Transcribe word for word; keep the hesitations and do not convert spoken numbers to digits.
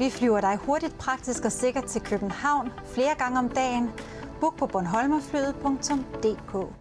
Vi flyver dig hurtigt, praktisk og sikkert til København flere gange om dagen. Book på bornholmerflyet punktum d k.